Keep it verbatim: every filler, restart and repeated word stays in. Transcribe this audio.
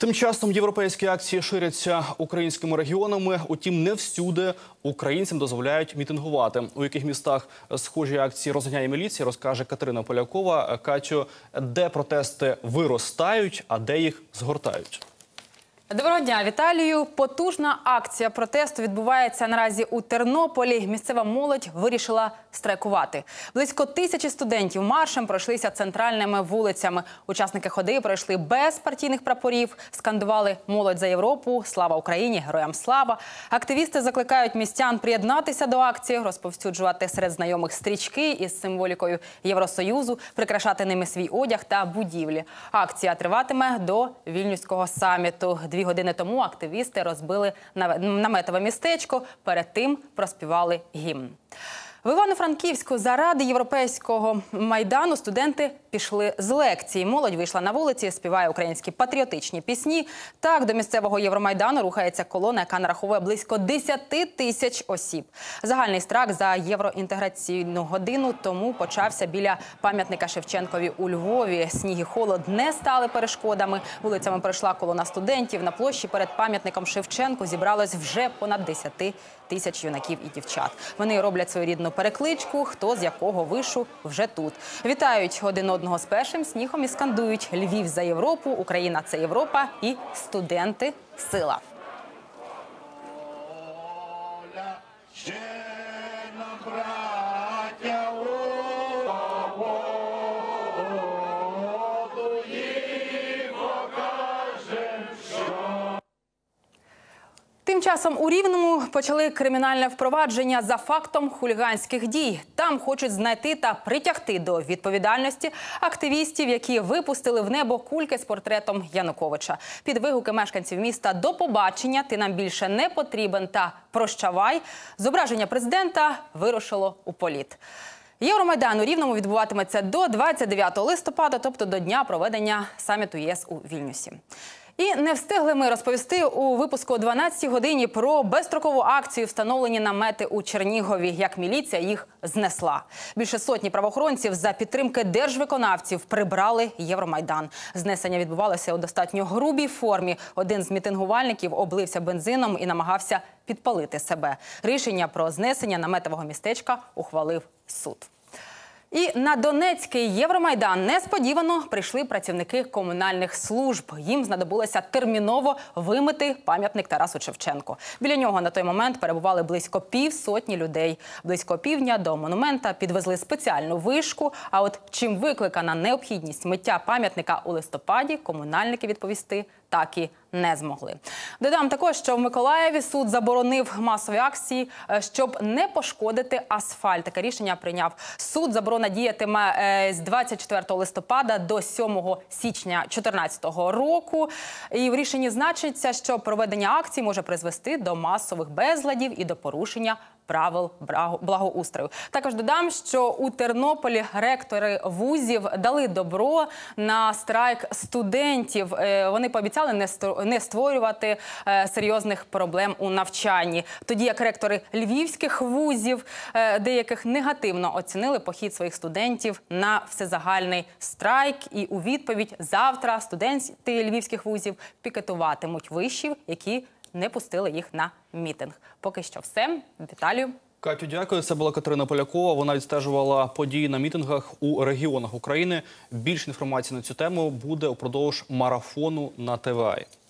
Тим часом європейські акції ширяться українськими регіонами, утім не всюди українцям дозволяють мітингувати. У яких містах схожі акції розганяє міліція, розкаже Катерина Полякова. Катю, де протести виростають, а де їх згортають? Доброго дня, Віталію. Потужна акція протесту відбувається наразі у Тернополі. Місцева молодь вирішила страйкувати. Близько тисячі студентів маршем пройшлися центральними вулицями. Учасники ходи пройшли без партійних прапорів, скандували «Молодь за Європу», «Слава Україні», «Героям слава». Активісти закликають містян приєднатися до акції, розповсюджувати серед знайомих стрічки із символікою Євросоюзу, прикрашати ними свій одяг та будівлі. Акція триватиме до Вільнюського саміту. Дві години тому активісти розбили наметове містечко, перед тим проспівали гімн. В Івано-Франківську заради європейського майдану студенти пішли з лекції. Молодь вийшла на вулиці, співає українські патріотичні пісні. Так, до місцевого Євромайдану рухається колона, яка нараховує близько десяти тисяч осіб. Загальний страйк за євроінтеграційну годину тому почався біля пам'ятника Шевченкові у Львові. Сніг і холод не стали перешкодами. Вулицями пройшла колона студентів. На площі перед пам'ятником Шевченку зібралось вже понад десять тисяч юнаків і дівчат. Вони роблять своєрідну перекличку, хто з якого вишу вже тут. Вітають один одного з першим снігом і скандують «Львів за Європу», «Україна – це Європа» і «Студенти – сила». Тим часом у Рівному почали кримінальне впровадження за фактом хуліганських дій. Там хочуть знайти та притягти до відповідальності активістів, які випустили в небо кульки з портретом Януковича. Під вигуки мешканців міста «До побачення», «Ти нам більше не потрібен» та «Прощавай» зображення президента вирушило у політ. Євромайдан у Рівному відбуватиметься до двадцять дев'ятого листопада, тобто до дня проведення саміту ЄС у Вільнюсі. І не встигли ми розповісти у випуску о дванадцятій годині про безстрокову акцію «Встановлені намети» у Чернігові, як міліція їх знесла. Більше сотні правоохоронців за підтримки держвиконавців прибрали Євромайдан. Знесення відбувалося у достатньо грубій формі. Один з мітингувальників облився бензином і намагався підпалити себе. Рішення про знесення наметового містечка ухвалив суд. І на Донецький Євромайдан несподівано прийшли працівники комунальних служб. Їм знадобилося терміново вимити пам'ятник Тарасу Шевченку. Біля нього на той момент перебували близько півсотні людей. Близько півдня до монумента підвезли спеціальну вишку. А от чим викликана необхідність миття пам'ятника у листопаді, комунальники відповісти так і не змогли. Додам також, що в Миколаєві суд заборонив масові акції, щоб не пошкодити асфальт. Таке рішення прийняв суд. Заборона діятиме з двадцять четвертого листопада до сьомого січня дві тисячі чотирнадцятого року. І в рішенні значиться, що проведення акцій може призвести до масових безладів і до порушення правил благоустрою. Також додам, що у Тернополі ректори вузів дали добро на страйк студентів. Вони пообіцяли не створювати серйозних проблем у навчанні. Тоді як ректори львівських вузів деяких негативно оцінили похід своїх студентів на всезагальний страйк. І у відповідь завтра студенти львівських вузів пікетуватимуть вишів, які не пустили їх на мітинг. Поки що все. Віталію. Катю, дякую. Це була Катерина Полякова. Вона відстежувала події на мітингах у регіонах України. Більше інформації на цю тему буде упродовж марафону на ТВА.